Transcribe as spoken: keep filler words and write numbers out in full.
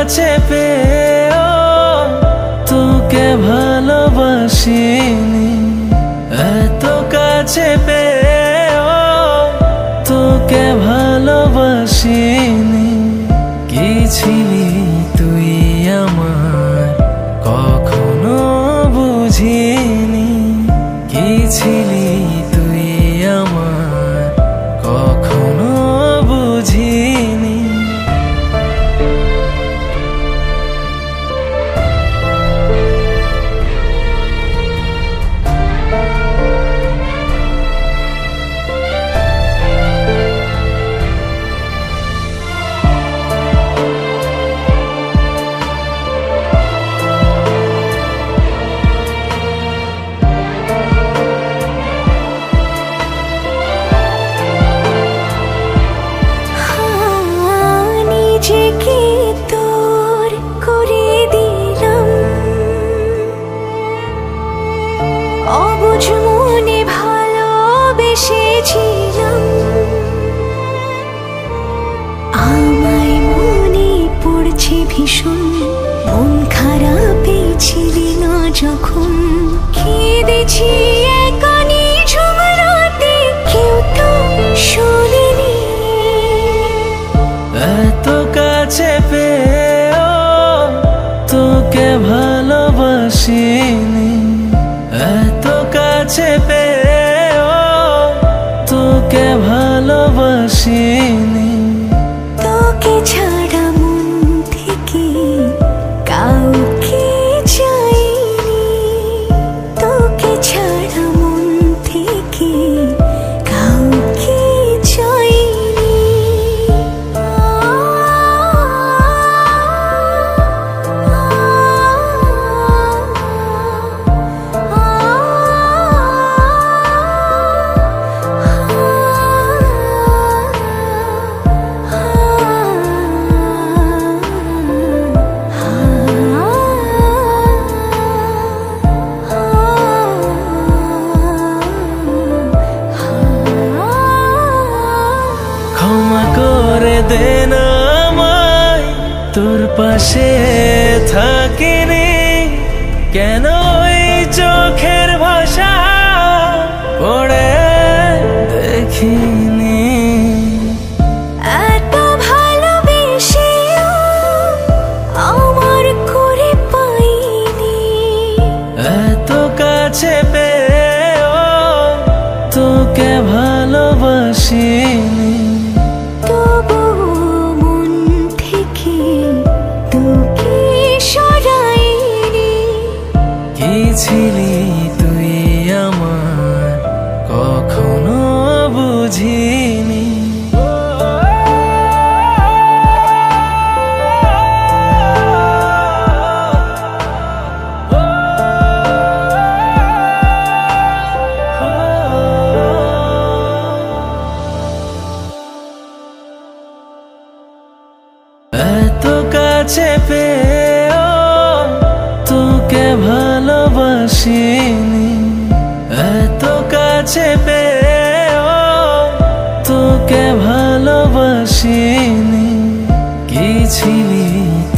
কাছে পেয়েও তোকে ভালোবাসিনি, এত কাছে পেয়েও তোকে ভালোবাসিনি। কি ছিলি তুই আমার কখনো বুঝিনি, কি ছিলি তুই আমার কখনো বুঝিনি। অবুঝ মনে ভালোবেসেছিলাম, আমায় মনে পড়ছে ভীষণ। মন খারাপে ছিলি না যখন, কেঁদেছি একা নিঝুম রাতে, কেউ তো শোনেনি। এত কাছে পেয়েও তোকে ভালোবাসিনি, এত কাছে পেয়েও তোকে ভালোবাসিনি। তোকে ছাড়া মন থেকে কাউকে চাইনি, তোকে ছাড়া মন থেকে কাউকে চাইনি। ক্ষমা করে দে না আমায়, তোর পাশে থাকিনি, কেন ওই চোখের ভাষা পড়ে দেখিনি। এত ভালোবেসেও আমার করে পাইনি, এত কাছে পেয়েও তোকে ভালোবাসিনি। তবুও মন থেকে তোকে সরাইনি। কি ছিলি তুই আমার কখনো বুঝিনি। এত কাছে পেয়েও তোকে ভালোবাসিনি, এত কাছে পেয়েও তোকে ভালোবাসিনি। কি ছিলি